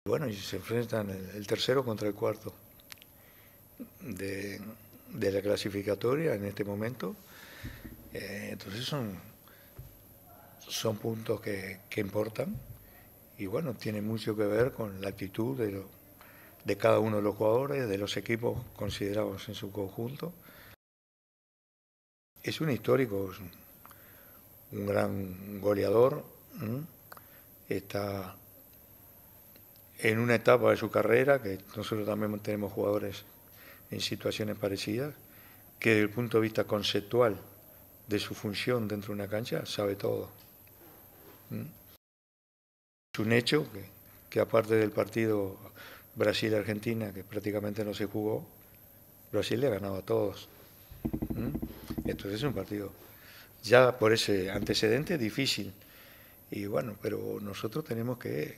Bueno, y se enfrentan el tercero contra el cuarto de la clasificatoria en este momento. Entonces son puntos que importan y bueno, tiene mucho que ver con la actitud de cada uno de los jugadores, de los equipos considerados en su conjunto. Es un histórico, es un gran goleador, está en una etapa de su carrera que nosotros también tenemos jugadores en situaciones parecidas, que desde el punto de vista conceptual de su función dentro de una cancha sabe todo. Es un hecho que aparte del partido Brasil-Argentina, que prácticamente no se jugó, Brasil le ha ganado a todos. Entonces es un partido ya por ese antecedente difícil. Y bueno, pero nosotros tenemos que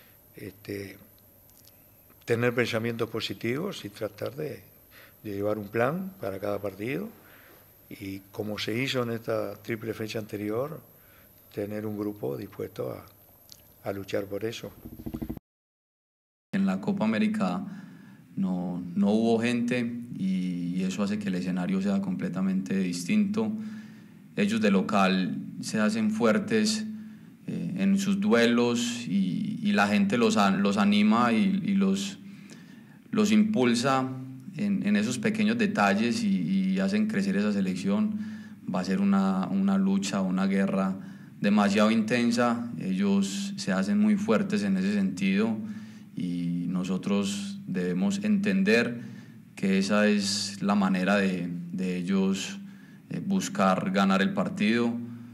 tener pensamientos positivos y tratar de llevar un plan para cada partido y como se hizo en esta triple fecha anterior, tener un grupo dispuesto a luchar por eso. En la Copa América no hubo gente y eso hace que el escenario sea completamente distinto. Ellos de local se hacen fuertes en sus duelos y la gente los anima y los impulsa en esos pequeños detalles y hacen crecer esa selección. Va a ser una lucha, una guerra demasiado intensa. Ellos se hacen muy fuertes en ese sentido y nosotros debemos entender que esa es la manera de ellos buscar ganar el partido.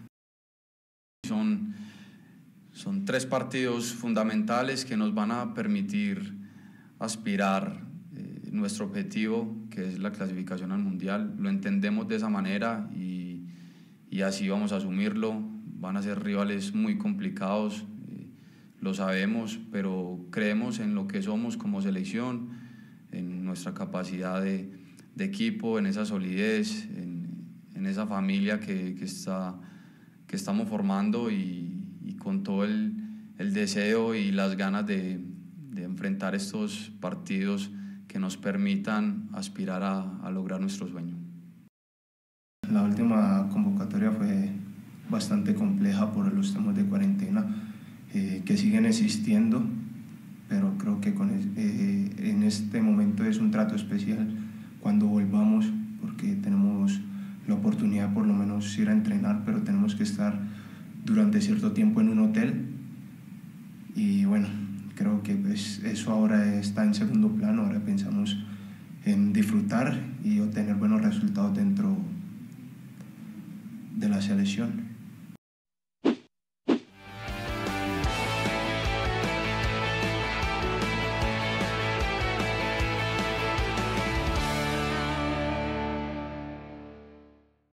Son 3 partidos fundamentales que nos van a permitir aspirar nuestro objetivo, que es la clasificación al Mundial. Lo entendemos de esa manera y así vamos a asumirlo. Van a ser rivales muy complicados, lo sabemos, pero creemos en lo que somos como selección, en nuestra capacidad de equipo, en esa solidez, en esa familia que estamos formando y con todo el deseo y las ganas de enfrentar estos partidos que nos permitan aspirar a lograr nuestro sueño. La última convocatoria fue bastante compleja por los temas de cuarentena que siguen existiendo, pero creo que en este momento es un trato especial cuando volvamos, porque tenemos la oportunidad por lo menos ir a entrenar, pero tenemos que estar durante cierto tiempo en un hotel y bueno, creo que pues eso ahora está en segundo plano. Ahora pensamos en disfrutar y obtener buenos resultados dentro de la selección.